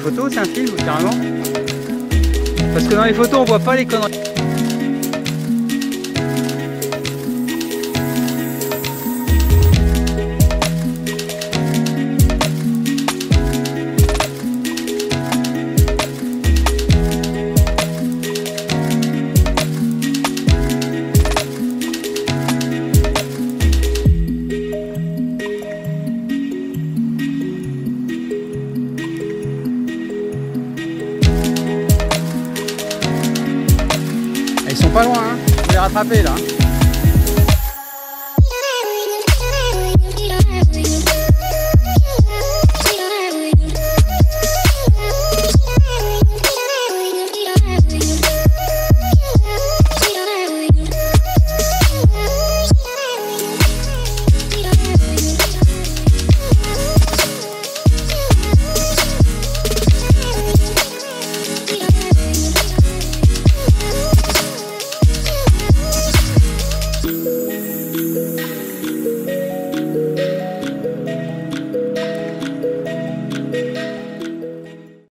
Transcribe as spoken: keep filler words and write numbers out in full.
photo, c'est un film carrément? Parce que dans les photos on voit pas les conneries. Ils sont pas loin, hein. Faut les rattraper là.